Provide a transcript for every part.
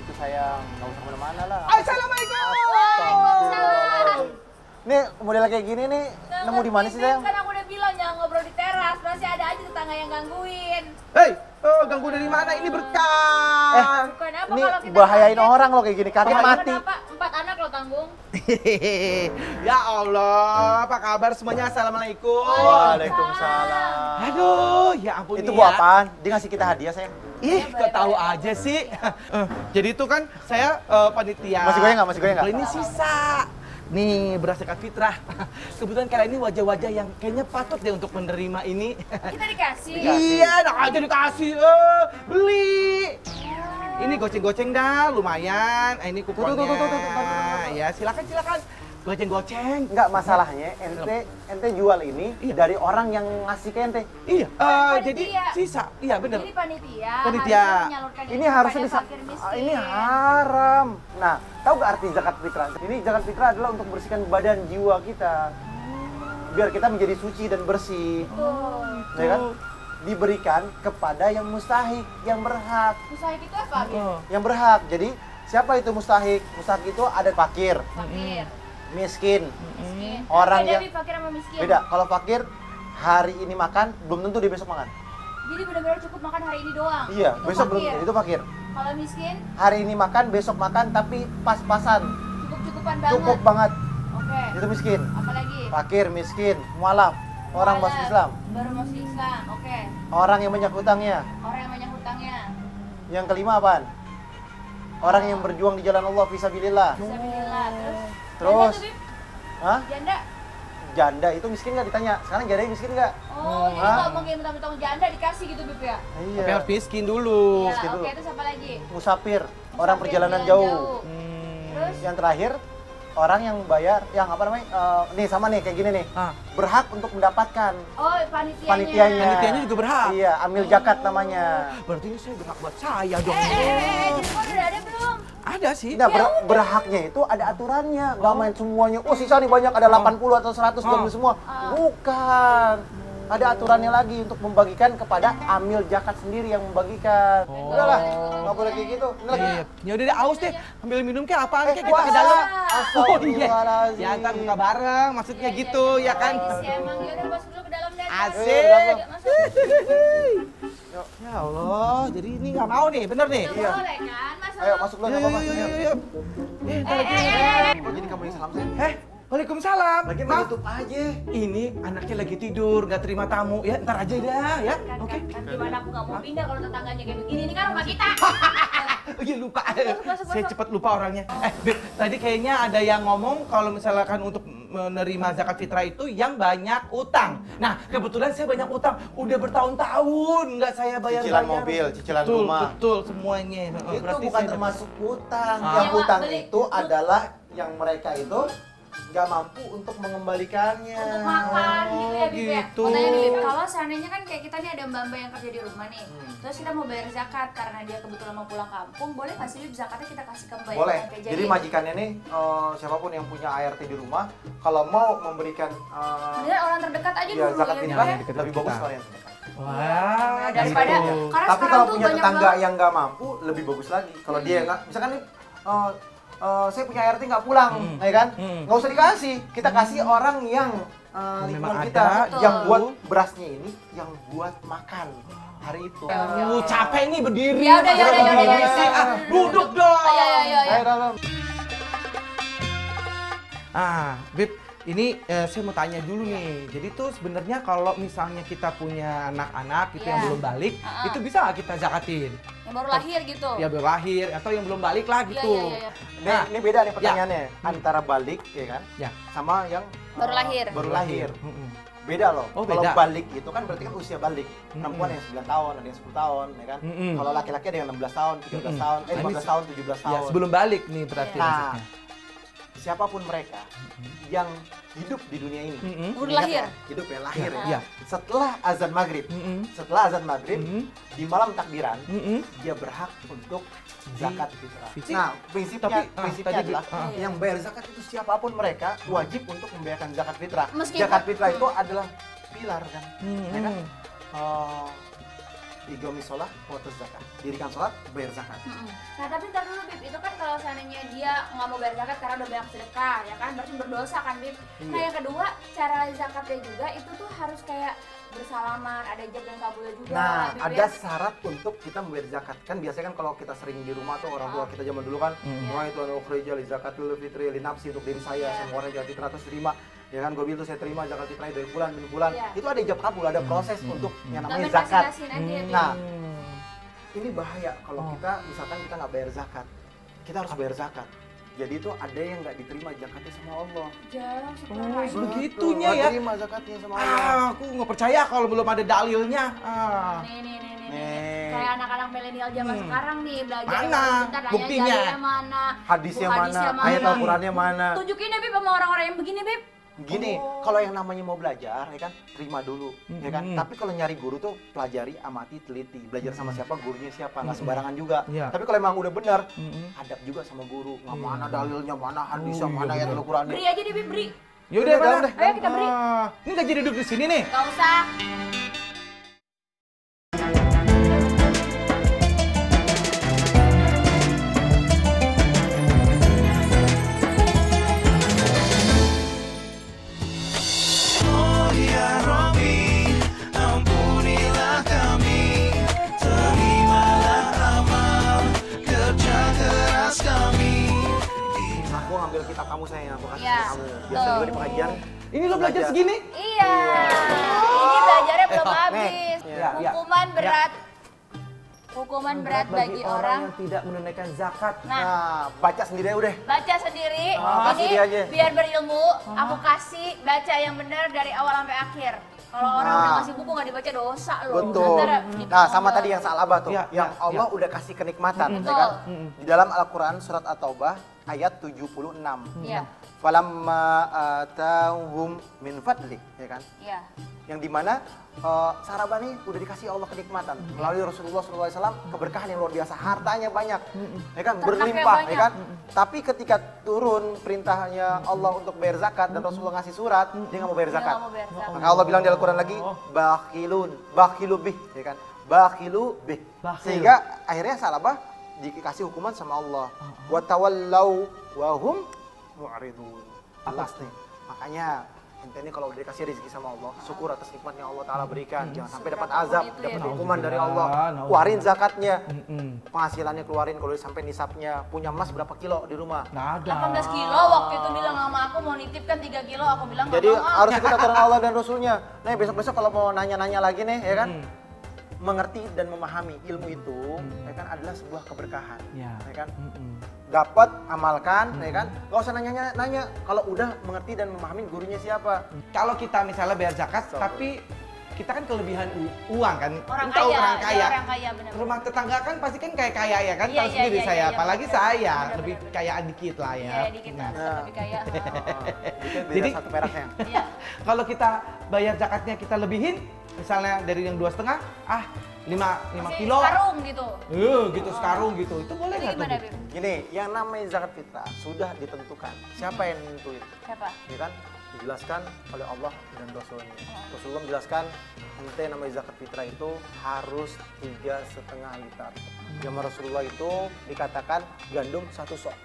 itu sayang, nggak usah kemana-mana lah. Assalamualaikum. Waalaikumsalam. Nih model kayak gini nih, nemu di mana sih sayang? Kan aku udah bilang jangan ngobrol di teras, masih ada aja tetangga yang gangguin. Hei, ganggu dari mana? Ini berkah. Bukan apa Ini kalau kita bahayain sakit. orang loh kayak gini, kakek Jangan mati. Kenapa? 4 anak lo tanggung. Ya Allah, apa kabar semuanya? Assalamualaikum. Waalaikumsalam. Aduh, ya ampun. Itu nih buat ya. apaan? Dia ngasih kita hadiah sayang. Ih, kok tahu aja sih. Jadi itu kan saya panitia. Masih goyang nggak? Masih goyang nggak? Kalau ini sisa. Nih, beras zakat fitrah. Kebetulan kalian ini wajah-wajah yang kayaknya patut deh untuk menerima ini. Kita dikasih. Iya, enak aja dikasih. Beli. Ini goceng-goceng dah, lumayan. Ini kuponnya. Tuh. Ya, silakan. Goceng-goceng. Enggak, masalahnya ente jual ini Iya. dari orang yang ngasih ke ente. Iya, Panitia. jadi sisa. Iya, bener. Ini panitia. Panitia. Harusnya menyalurkan Ini harusnya kepada bisa. fakir miskin. Ini haram. Nah, tahu gak arti zakat fitrah? Ini zakat fitrah adalah untuk bersihkan badan jiwa kita. Biar kita menjadi suci dan bersih. Tuh. Ya kan? Diberikan kepada yang mustahik, yang berhak. Mustahik itu apa, Bin? Yang berhak. Jadi, siapa itu mustahik? Mustahik itu ada fakir, Fakir. miskin. Miskin. Orang Beda, yang- Bin, fakir sama miskin. Beda. Kalau fakir hari ini makan, belum tentu dia besok makan. Jadi benar-benar cukup makan hari ini doang. Iya, Itu besok belum. fakir. Itu fakir. Kalau miskin, Hari ini makan, besok makan, tapi pas-pasan. cukup-cukupan banget. Cukup banget. Oke. Itu miskin. Apalagi? Fakir, miskin, mualaf, orang Mualaf, masuk Islam, Baru masuk Islam. Oke. orang yang banyak hutangnya. Orang yang banyak hutangnya. Yang kelima apaan? Orang yang berjuang di jalan Allah fisabilillah. Fisabilillah. Terus? Janda tuh, Bib? Hah? Janda? Janda itu miskin nggak ditanya? Sekarang janda miskin nggak? Oh, jadi Hah? kalau mau mentang-mentang janda dikasih gitu, Bib ya? Iya. Tapi harus miskin dulu. Iya, miskin oke, dulu. itu siapa lagi? Musafir, orang Musafir, perjalanan jalan jauh. Terus? Yang terakhir, orang yang bayar, yang apa namanya? Nih sama nih kayak gini nih. Ah. Berhak untuk mendapatkan Oh, panitianya. panitianya. Panitianya juga berhak? Iya, ambil zakat namanya. Berarti ini saya berhak buat saya dong. Jadi kok udah ada belum? Ada sih. Nah, berhaknya itu ada aturannya. Nggak main semuanya. Oh, sisa nih banyak, ada 80 atau 100 diambil semua. Bukan. Ada aturannya lagi untuk membagikan kepada amil zakat sendiri yang membagikan. Udahlah, nggak boleh kayak gitu. Ini lagi. Iya. Ya udah deh, aus deh. Ambil minum kayak apaan kayak kita puasa. ke dalam. Astagfirullahaladzim. Ya ntar buka bareng, maksudnya Iya, gitu iya, ya kan. Iya, emang ya udah masuk dulu ke dalam dan Asik. Ya Allah, jadi ini nggak mau nih, bener nih. Iya. Boleh kan? Masa Ayo masuk dulu, Yuk, nggak apa-apa. yuk, Ayo. yuk, yuk. Ntar lagi. Oh, jadi kamu yang salam saya? Waalaikumsalam. Lagi Maaf, tutup aja. ini anaknya lagi tidur, nggak terima tamu. Ya, ntar aja dah ya. kan, Oke. kan gimana aku nggak mau pindah kalau tetangganya kayak begini. Ini kan rumah kita. Oh iya lupa. Masuk, Saya masuk. cepat lupa orangnya. Beb, tadi kayaknya ada yang ngomong kalau misalkan untuk menerima zakat fitrah itu yang banyak utang. Nah, kebetulan saya banyak utang. Udah bertahun-tahun nggak saya bayar. Cicilan mobil, cicilan betul, rumah. Betul, semuanya. Itu Berarti bukan saya- termasuk utang. Ah. Yang Nyewa, utang beli. itu adalah yang mereka itu nggak mampu untuk mengembalikannya. Untuk makan gitu ya, Bib ya. gitu. Mau tanya nih, Bib, kalau seandainya kan kayak kita nih ada mbak-mbak yang kerja di rumah nih, terus kita mau bayar zakat karena dia kebetulan mau pulang kampung, boleh nggak sih, Bib, zakatnya kita kasih ke mbak yang Boleh. kerja Jadi di- majikannya nih, siapapun yang punya ART di rumah, kalau mau memberikan Mendingan orang terdekat aja ya, dulu zakat ya, Bib, fitrah, ya. deket lebih bagus kita. kalau yang terdekat. Wah, Daripada gitu. karena Tapi sekarang kalau tuh punya banyak tetangga banget. yang nggak mampu, lebih bagus lagi. Kalau dia nggak, misalkan nih, saya punya ART nggak pulang, ya kan? Nggak usah dikasih. Kita kasih orang yang lingkungan Memang kita, ada. yang Betul. buat berasnya ini, yang buat makan hari itu. Capek nih berdiri. Ya udah, ya Masa udah, ya udah, berdiri ya udah. sih? Duduk dong. Ayo, ayo, ayo. Ayo dalam. Bib, ini saya mau tanya dulu nih. Jadi tuh sebenarnya kalau misalnya kita punya anak-anak itu yang Iya. belum balik, itu bisa nggak kita zakatin? Yang baru lahir gitu. Ya baru lahir atau yang belum balik lah Iya, gitu. iya, iya, iya. Nah, ini beda nih pertanyaannya. Antara balik, ya kan? Ya. Sama yang Baru lahir. Baru lahir. Mm-mm. Beda loh. Oh, Kalau beda. balik itu kan berarti kan usia balik. Perempuan yang 9 tahun, ada yang 10 tahun, ya kan? Mm-mm. Kalau laki-laki ada yang 16 tahun, 13 tahun, Nah, ini 15 tahun, 17 Ya, tahun. sebelum balik nih berarti Nah, maksudnya. siapapun mereka yang hidup di dunia ini. Mm-mm. Udah ingat lahir. ya, hidup ya, lahir ya. Iya. Setelah azan maghrib, Mm-mm. setelah azan maghrib, Mm-mm. di malam takbiran, Mm-mm. dia berhak untuk zakat fitrah. Fitrah. Nah, prinsipnya, Tapi, tadi adalah Iya. yang bayar zakat itu siapapun mereka wajib untuk membayarkan zakat fitrah. Meskipun- Zakat fitrah itu adalah pilar kan, ya kan? Mm-mm. Eh, Iqami sholat wa atuz zakat. Dirikan sholat, bayar zakat. Nah tapi ntar dulu Bib, itu kan kalau seandainya dia nggak mau bayar zakat karena udah banyak sedekah, ya kan berarti berdosa kan Bib. Nah yang kedua, cara zakatnya juga itu tuh harus kayak bersalaman, ada ijab dan kabulnya juga. Nah, Bib, ada ya. syarat untuk kita membayar zakat. Kan biasanya kan kalau kita sering di rumah tuh orang tua kita zaman dulu kan, wah itu anu ukhrija li zakatul fitri li nafsi, untuk diri saya, semua orang zakat fitrah terus terima. Ya kan, gue bilang tuh saya terima zakat fitrah dari bulan demi bulan. Itu ada ijab kabul, ada proses untuk yang namanya Nggak zakat. main kasih-kasihin aja ya, Bib. Nah, ini bahaya kalau kita misalkan kita nggak bayar zakat. Kita harus bayar zakat. Jadi itu ada yang nggak diterima zakatnya sama Allah. Jangan Oh, sekarang. begitunya Nggak ya. terima zakatnya sama Allah. Aku nggak percaya kalau belum ada dalilnya. Nih. Nih. Kayak anak-anak milenial zaman sekarang nih belajar Mana? yang bentar, nanya Buktinya? dalilnya mana, Hadisnya buku mana, ayat Al-Qurannya mana. Tunjukin ya Bib sama orang-orang yang begini Bib. Gini, kalau yang namanya mau belajar, ya kan, terima dulu, ya kan. Tapi kalau nyari guru tuh pelajari, amati, teliti, belajar sama siapa, gurunya siapa, nggak sembarangan juga. Iya. Tapi kalau emang udah benar, adab juga sama guru. Nggak mana dalilnya, mana hadisnya, mana ayat Al-Qurannya. Beri aja deh Bib, beri. Yaudah, Udah, mana? deh. Ayo kita beri. Ini nggak jadi duduk di sini nih. Gak usah. Oh ya Rabbi, ampunilah kami, terimalah amal kerja keras kami. Aku ngambil kitab kamu sayang, aku kasih Iya, ke kamu. Biasa juga di pengajian. Ini lo belajar segini? Iya. Ini belajarnya belum Nih. habis. Ya, ya. Hukuman berat. Hukuman berat bagi orang. yang tidak menunaikan zakat. Nah, Nah, baca sendiri aja udah. baca sendiri. kasih Ini dia aja. biar berilmu. Aku kasih baca yang benar dari awal sampai akhir. Kalau orang udah ngasih buku nggak dibaca dosa loh. Betul. Ntar Nah, sama tadi yang Salabah tuh, Iya, yang iya, Allah udah kasih kenikmatan, ya Betul. kan? Di dalam Al-Quran surat At-Taubah ayat 76. Iya. Falamma atahum min fadli, ya kan? Iya. Yang dimana Sarabah nih udah dikasih Allah kenikmatan melalui Rasulullah SAW, keberkahan yang luar biasa, hartanya banyak, ya kan, Ternaknya berlimpah, ya banyak. kan. Tapi ketika turun perintahnya Allah untuk bayar zakat dan Rasulullah ngasih surat, dia nggak mau bayar Dia zakat. nggak mau bayar zakat. Maka Allah bilang di Al-Quran lagi, bakhilu bih, ya kan, bakhilu bih. Bakhil. Sehingga akhirnya Salabah dikasih hukuman sama Allah. Wa tawallau wa hum mu'ridun. Jelas nih. Makanya ente ini kalau udah dikasih rezeki sama Allah, syukur atas nikmat yang Allah Ta'ala berikan. Jangan sampai dapat Seberapapun azab, itu ya, dapat Bang. hukuman dari Allah. Nauzubillah. Keluarin zakatnya, penghasilannya keluarin kalau sampai nisabnya. Punya emas berapa kilo di rumah? Nggak ada. 18 kilo waktu itu bilang sama aku mau nitip kan 3 kilo, aku bilang nggak Jadi mau. harus ikut aturan Allah dan Rasulnya. Nah, besok-besok kalau mau nanya-nanya lagi nih, ya kan, mengerti dan memahami ilmu itu, ya kan, adalah sebuah keberkahan, Ya. kan. Dapat, amalkan, ya kan. Gak usah nanya-nanya. Kalau udah mengerti dan memahami gurunya siapa. Kalau kita misalnya bayar zakat, tapi kita kan kelebihan uang kan. Orang Tahu kaya, orang dia kaya. orang kaya benar. Rumah tetangga kan pasti kan kayak kaya ya kan, Iya, tahu iya, sendiri iya, saya, iya, apalagi benar, saya benar, lebih benar. kayaan dikit lah ya. Iya, dikit lah, Nah, lebih kaya. Beda Jadi- satu peraknya. Iya. kalau kita bayar zakatnya kita lebihin, misalnya dari yang 2,5, 5 Masih kilo. Karung gitu. Gitu sekarang gitu. Itu boleh Jadi nggak tuh? gimana, Bu? Bib? Gini, yang namanya zakat fitrah sudah ditentukan. Siapa yang nentuin? Siapa? Ya kan? Dijelaskan oleh Allah dan Rasulnya. Rasulullah menjelaskan, ente namanya zakat fitrah itu harus 3,5 liter. Zaman Rasulullah itu dikatakan gandum 1 sok.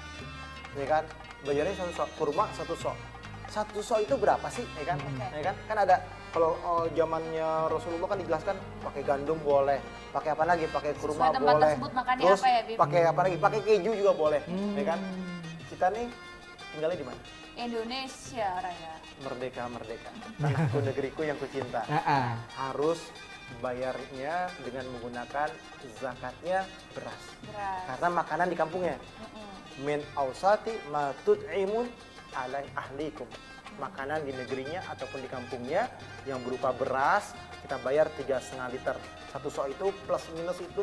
Ya kan? Bayarnya 1 sok, kurma 1 sok. 1 sok itu berapa sih? Ya kan? Ya kan? Kan ada kalau zamannya Rasulullah kan dijelaskan pakai gandum boleh, pakai apa lagi? Pakai kurma Sesuai tempat boleh. tersebut makannya Terus apa ya, Bib? pakai apa lagi? Pakai keju juga boleh. Ya kan? Kita nih tinggalnya di mana? Indonesia Raya. Merdeka, merdeka. Tanahku, negeriku yang kucinta. Harus bayarnya dengan menggunakan zakatnya beras. Beras. Karena makanan di kampungnya. Min ausati ma tut'imun alai ahlikum. Makanan di negerinya ataupun di kampungnya yang berupa beras, kita bayar 3,5 liter. 1 sok itu plus minus itu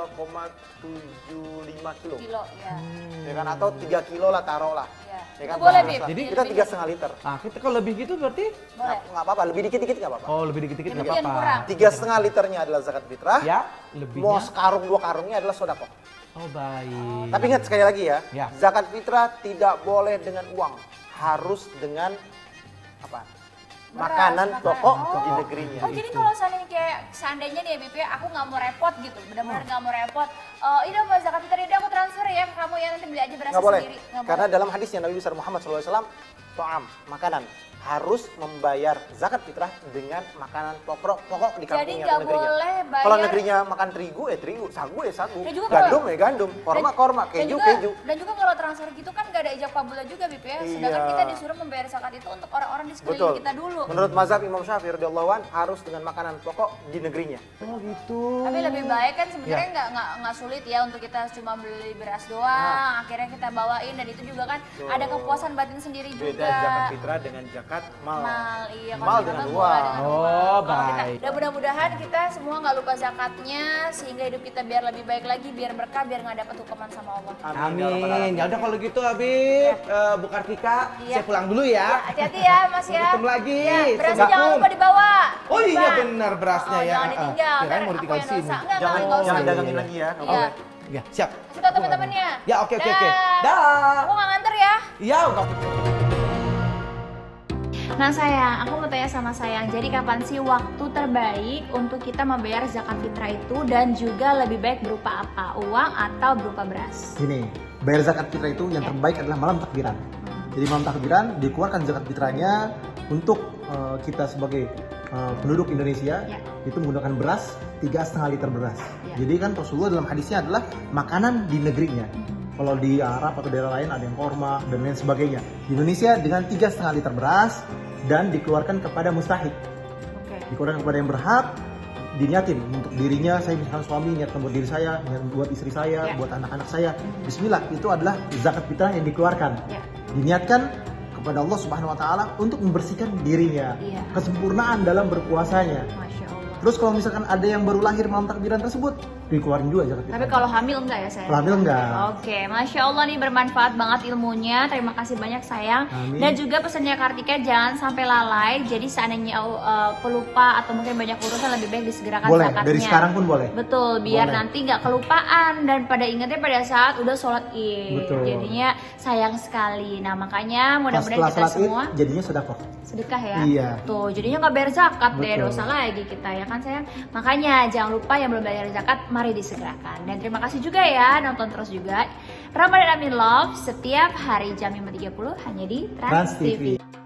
2,75 kilo. Kilo, ya. Ya kan, atau 3 kilo lah taruh lah. Iya. Ya kan, Itu boleh, beras Bib? lah. Jadi kita 3,5 liter. Ah, kita kalau lebih gitu berarti? Boleh. Nggak apa-apa, lebih dikit-dikit nggak apa-apa. Oh, lebih dikit-dikit nggak Lebih yang apa-apa. kurang. 3,5 liternya adalah zakat fitrah. Ya, lebihnya. Mau sekarung 2 karungnya adalah sodako. Oh, baik. Tapi ingat sekali lagi ya, Ya. zakat fitrah tidak boleh dengan uang, harus dengan apa? makanan Beras, pokok makanan. di negerinya. Oh, jadi kalau seandainya nih ya Bib ya, aku nggak mau repot gitu, benar-benar nggak mau repot. Ini mau zakat fitrah ini aku transfer ya ke kamu ya, nanti beli aja berasnya Nggak boleh. sendiri. Nggak Karena boleh. dalam hadisnya Nabi besar Muhammad SAW, to'am, makanan, harus membayar zakat fitrah dengan makanan pokok di Jadi kampungnya nggak atau negerinya. boleh bayar. Kalau negerinya makan terigu, terigu, sagu, sagu, Dan juga gandum, kalau- gandum, korma, Dan keju, juga- keju. Dan juga kalau transfer gitu kan nggak ada ijab kabulnya juga Bib ya. Sedangkan Iya. kita disuruh membayar zakat itu untuk orang-orang di sekeliling Betul. kita dulu. Menurut mazhab Imam Syafi'i radhiyallahu an harus dengan makanan pokok di negerinya. Oh gitu. Tapi lebih baik kan sebenarnya Ya. nggak sulit ya untuk kita cuma beli beras doang, akhirnya kita bawain, dan itu juga kan ada kepuasan batin sendiri juga. Beda zakat fitrah dengan zakat mal. Mal, iya, Mal kalau dengan zakat uang. boleh dengan Oh, uang. Kalau kita- baik. Dan mudah-mudahan kita semua nggak lupa zakatnya, sehingga hidup kita biar lebih baik lagi, biar berkah, biar nggak dapat hukuman sama Allah. Ya Rabbal Amin. alamin. Ya udah kalau gitu Habib, Bu Kartika, Iya. saya pulang dulu ya. Hati-hati ya Mas ya. Ketemu lagi. Ya, berasnya Assalamualaikum. jangan lupa dibawa. Oh iya Bang. benar berasnya Oh, ya. jangan ditinggal. Kirain Ntar mau aku ditinggal yang sini. dosa. Enggak, Jangan nggak usah. jangan Iya, dagangin iya, lagi ya. nggak Iya. boleh. Ya, siap. Kasih tau teman-temannya. Ya, oke. Dah. Dah. Aku nggak nganter ya. Iya, enggak. Nah sayang, aku mau tanya sama sayang, jadi kapan sih waktu terbaik untuk kita membayar zakat fitrah itu, dan juga lebih baik berupa apa? Uang atau berupa beras? Gini, bayar zakat fitrah itu yang terbaik adalah malam takbiran. Jadi malam takbiran dikeluarkan zakat fitrahnya untuk kita sebagai penduduk Indonesia Ya. itu menggunakan beras 3,5 liter beras. Ya. Jadi kan Rasulullah dalam hadisnya adalah makanan di negerinya. Kalau di Arab atau daerah lain ada yang korma dan lain sebagainya. Di Indonesia dengan 3,5 liter beras dan dikeluarkan kepada mustahik. Oke. Dikeluarkan kepada yang berhak, diniatin untuk dirinya, saya misalkan suami niatkan buat diri saya, niat buat istri saya, Ya. buat anak-anak saya. Bismillah, itu adalah zakat fitrah yang dikeluarkan. Ya. Diniatkan kepada Allah Subhanahu wa taala untuk membersihkan dirinya. Iya. Kesempurnaan dalam berpuasanya. Masya Allah. Terus kalau misalkan ada yang baru lahir malam takbiran tersebut, dikeluarin juga zakat fitrah. Tapi kalau hamil enggak ya sayang? Kalau hamil enggak. Oke, Masya Allah nih bermanfaat banget ilmunya. Terima kasih banyak sayang. Amin. Dan juga pesannya Kartika jangan sampai lalai. Jadi seandainya pelupa atau mungkin banyak urusan, lebih baik disegerakan Boleh, zakatnya. dari sekarang pun boleh. Betul, biar Boleh. nanti nggak kelupaan dan pada ingatnya pada saat udah sholat id. Betul. Jadinya sayang sekali. Nah makanya Pas mudah-mudahan setelah kita salat Id, semua jadinya sedekah. sedekah ya. Iya. Tuh, jadinya nggak bayar zakat deh, Betul. dosa lagi kita ya kan sayang. Makanya jangan lupa yang belum bayar zakat, mari disegerakan. Dan terima kasih juga ya, nonton terus juga Ramadan Amin Love setiap hari jam 5.30 hanya di Trans Trans TV. TV.